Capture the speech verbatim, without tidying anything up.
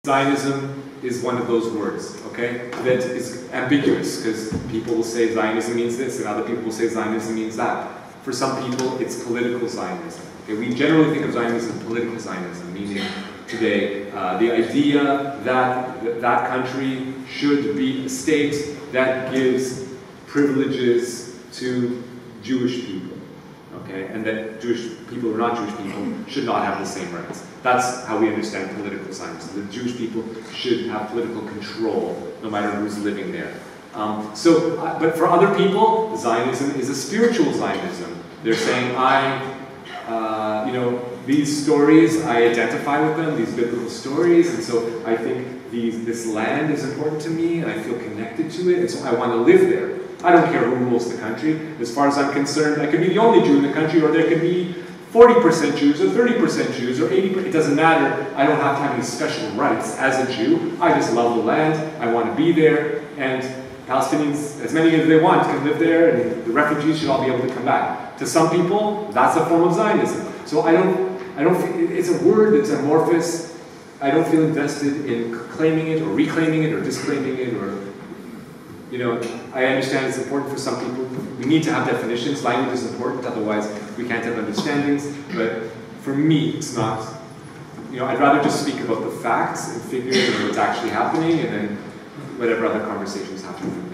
Zionism is one of those words, okay, that is ambiguous, because people will say Zionism means this, and other people will say Zionism means that. For some people, it's political Zionism. Okay? We generally think of Zionism as political Zionism, meaning today uh, the idea that th that country should be a state that gives privileges to Jewish people, okay, and that Jewish people who are not Jewish people should not have the same rights. That's how we understand political Zionism. The Jewish people should have political control, no matter who's living there. Um, so, uh, but for other people, Zionism is a spiritual Zionism. They're saying, I, uh, you know, these stories, I identify with them, these biblical stories, and so I think these, this land is important to me, and I feel connected to it, and so I want to live there. I don't care who rules the country. As far as I'm concerned, I could be the only Jew in the country, or there could be forty percent Jews, or thirty percent Jews, or eighty percent. It doesn't matter. I don't have to have any special rights as a Jew. I just love the land. I want to be there, and Palestinians, as many as they want, can live there, and the refugees should all be able to come back. To some people, that's a form of Zionism. So I don't, I don't. It's a word that's amorphous. I don't feel invested in claiming it, or reclaiming it, or disclaiming it, or, you know, I understand it's important for some people. We need to have definitions. Language is important, otherwise we can't have understandings. But for me, it's not. You know, I'd rather just speak about the facts and figures and what's actually happening, and then whatever other conversations happen.